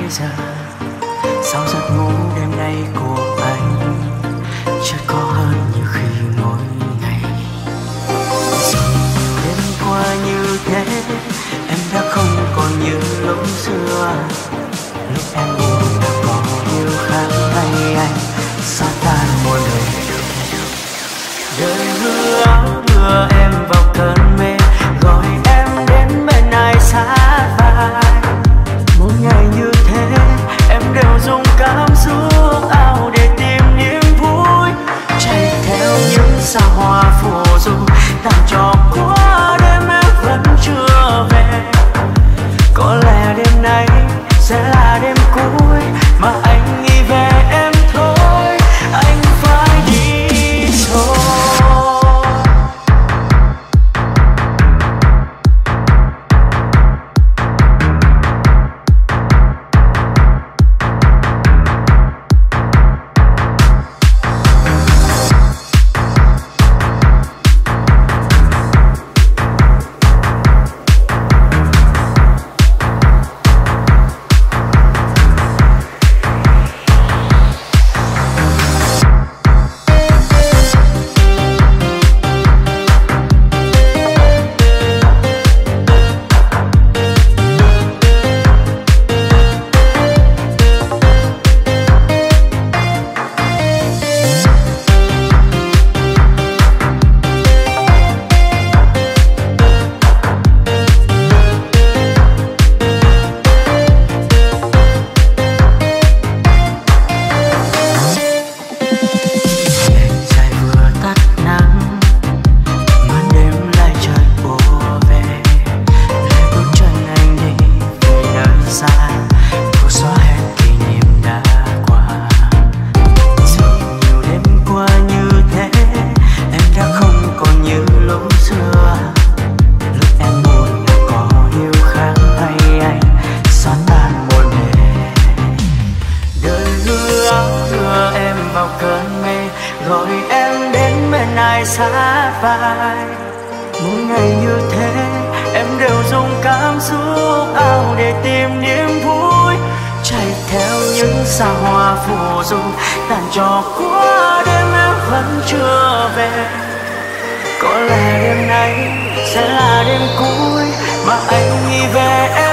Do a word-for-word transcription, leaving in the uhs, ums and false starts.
giờ. Sau giấc ngủ đêm nay của anh chợt có hơn như khi mỗi ngày. Rồi đêm qua như thế em đã không còn như lúc xưa. Lúc em buồn đã có nhiều khác hay anh xóa tan muôn đời. Đời hứa đưa em vào cơn mê, gọi em đến bên ai sát vai. Mỗi ngày như thế em đều dùng cảm xúc ao để tìm niềm vui, chạy theo những sao hoa phù du tặng cho qua đêm em vẫn chưa về. Có lẽ đêm nay sẽ là đêm cuối mà anh nghĩ về em thôi, anh phải đi rồi. Gọi em đến bên ai sát vai. Mỗi ngày như thế em đều dùng cảm xúc ao để tìm niềm vui, chạy theo những sao hoa phù du tàn cho qua đêm em vẫn chưa về. Có lẽ đêm nay sẽ là đêm cuối mà anh nghĩ về em